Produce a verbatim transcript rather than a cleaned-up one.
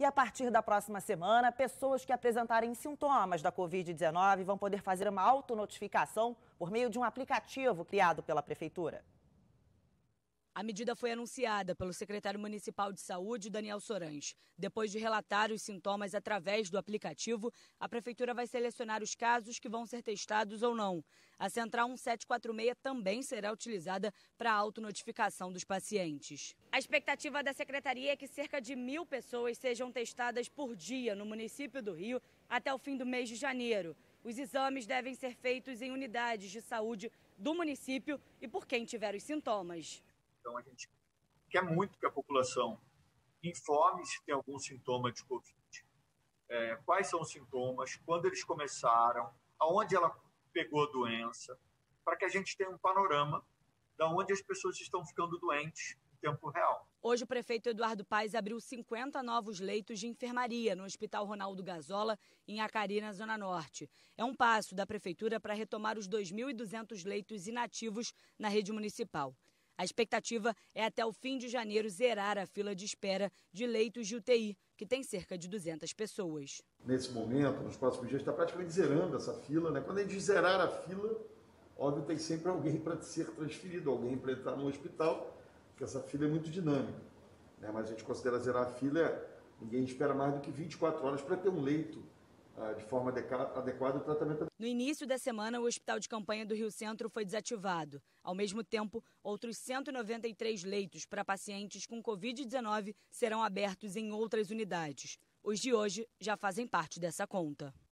E a partir da próxima semana, pessoas que apresentarem sintomas da covid dezenove vão poder fazer uma autonotificação por meio de um aplicativo criado pela Prefeitura. A medida foi anunciada pelo secretário municipal de saúde, Daniel Sorães. Depois de relatar os sintomas através do aplicativo, a prefeitura vai selecionar os casos que vão ser testados ou não. A Central um sete quatro seis também será utilizada para a autonotificação dos pacientes. A expectativa da secretaria é que cerca de mil pessoas sejam testadas por dia no município do Rio até o fim do mês de janeiro. Os exames devem ser feitos em unidades de saúde do município e por quem tiver os sintomas. Então, a gente quer muito que a população informe se tem algum sintoma de Covid. É, quais são os sintomas, quando eles começaram, aonde ela pegou a doença, para que a gente tenha um panorama de onde as pessoas estão ficando doentes em tempo real. Hoje, o prefeito Eduardo Paes abriu cinquenta novos leitos de enfermaria no Hospital Ronaldo Gazola, em Acari, na Zona Norte. É um passo da prefeitura para retomar os dois mil e duzentos leitos inativos na rede municipal. A expectativa é até o fim de janeiro zerar a fila de espera de leitos de U T I, que tem cerca de duzentas pessoas. Nesse momento, nos próximos dias, está praticamente zerando essa fila, né? Quando a gente zerar a fila, óbvio, tem sempre alguém para ser transferido, alguém para entrar no hospital, porque essa fila é muito dinâmica, né? Mas a gente considera zerar a fila, ninguém espera mais do que vinte e quatro horas para ter um leito de forma adequada ao tratamento. No início da semana, o Hospital de Campanha do Rio Centro foi desativado. Ao mesmo tempo, outros cento e noventa e três leitos para pacientes com covid dezenove serão abertos em outras unidades. Os de hoje já fazem parte dessa conta.